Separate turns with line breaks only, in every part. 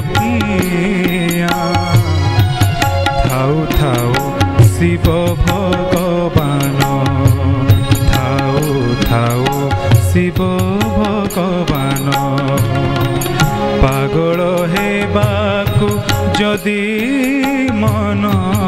किया थाउ थाउ शिव भगवान थाउ थाउ शिव भगवान पागल हेबाकु जदि मन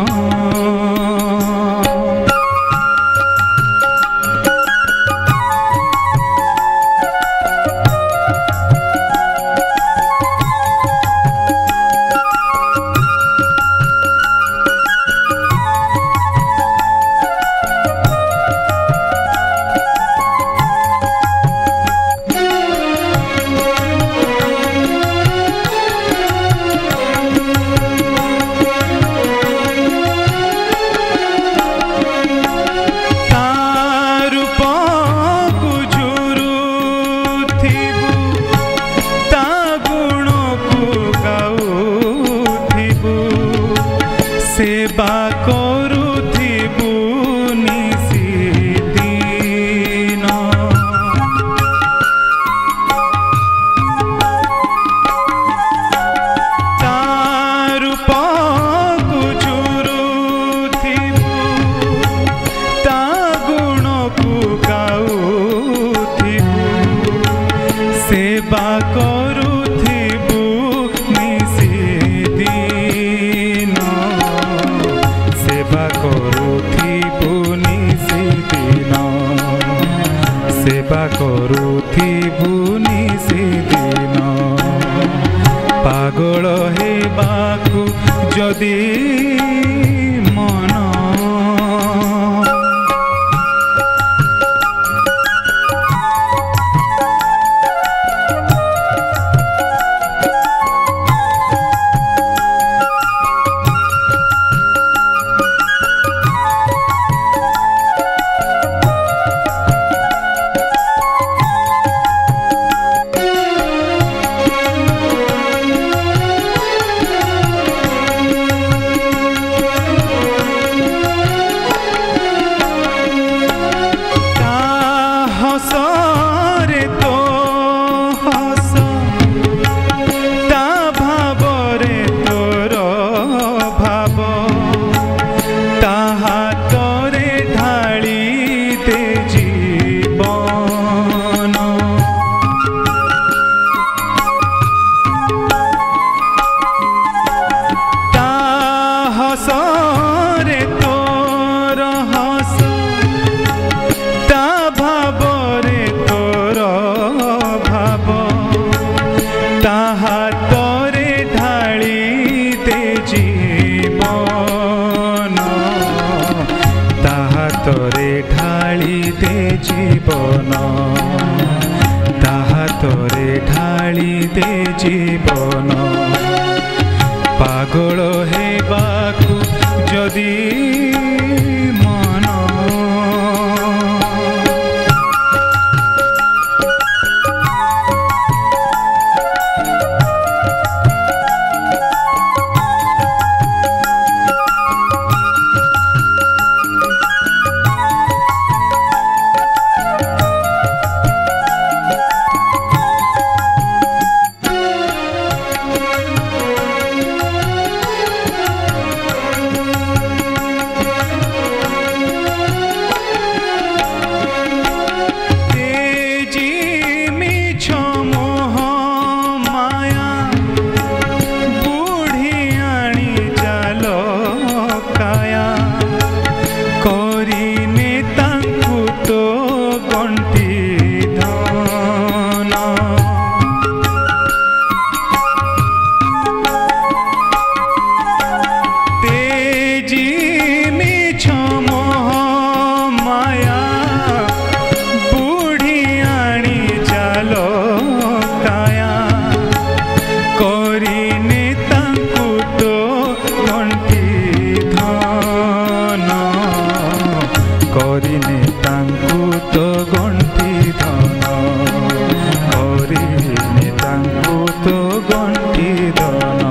सेवा करुथिबु निशिदिन ता रूपकु झुरुथिबु ता गुणकु गाउथिबु सेवा करुथिबु निशिदिन सेवा करुथिबु निशिदिन सेवा करुथिबु निशिदिन पागल हेबाकु जदि मन हसरे तो हस ता भावरे तोर भाव ता हातरे ढाली दे जीवन ता हसरे तोर हस ता भावरे तोर भाव ता हातरे ढाली दे जीवन ता हातरे ढाली दे जीवन ता हातरे ढाली दे जीवन पागल हेबाकु जदि मन करिने तांकु तो गंठी धन करिने तांकु तो गंठी धन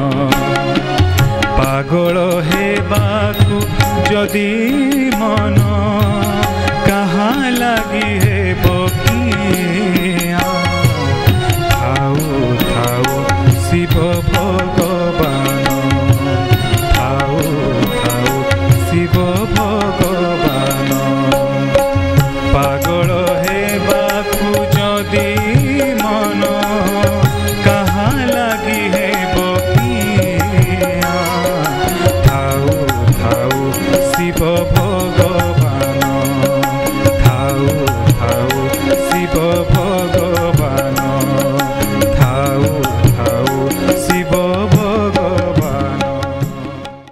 पागल हेबाकु जदि मन कहा लगी हेबो किया थाउ थाउ शिव भगवान। ପାଗଳ ହେବାକୁ ଯଦି